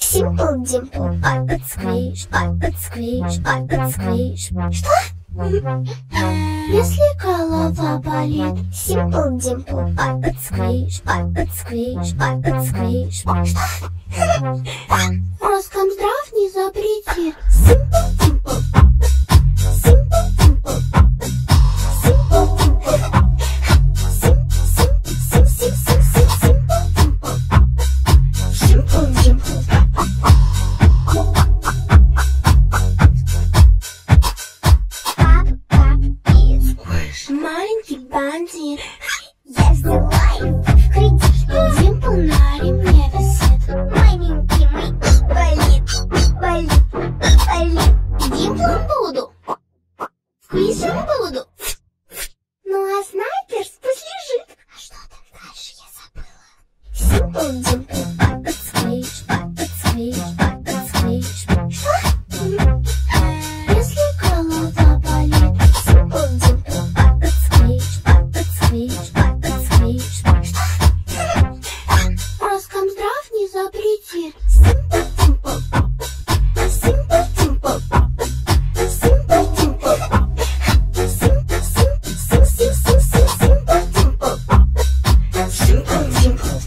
Simple Dimple, Puppet Squish, Puppet Squish, Puppet Squish. Что? Если голова болит, Simple Dimple, Puppet Squish, Puppet Squish, Puppet Squish. Что? Роскомздрав не запретит. Simple Dimple, Simple Dimple, Simple Dimple, Simple Dimple. Маленький бандит. Я взяла его в кредит. Димпл на ремне висит. Маленький мой болит. Димплом буду. Сквизом буду. Ну а снайперс пусть лежит. А что там дальше, я забыла. Simple Dimple, Puppet Squish, Puppet Squish, Puppet Squish. Что? Если голова болит, Simple Dimple, Puppet Squish, Puppet Squish, Puppet Squish. Что? Роскомздрав не запретит. Simple Dimple, Simple Dimple, Simple Dimple, Simple Dimple, Simple Dimple.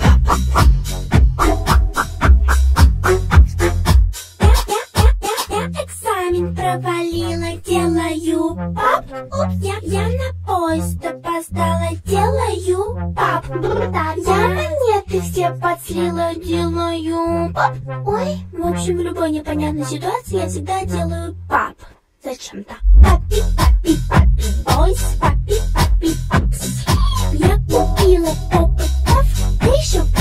Я экзамен провалила, делаю пап. Я на поезд опоздала, делаю пап. Я монеты все подслила, делаю пап. Ой, в общем, в любой непонятной ситуации я всегда делаю пап. Зачем-то. Папи, папи, папи, бойс, папи, папи, папс. Я купила попытов, да еще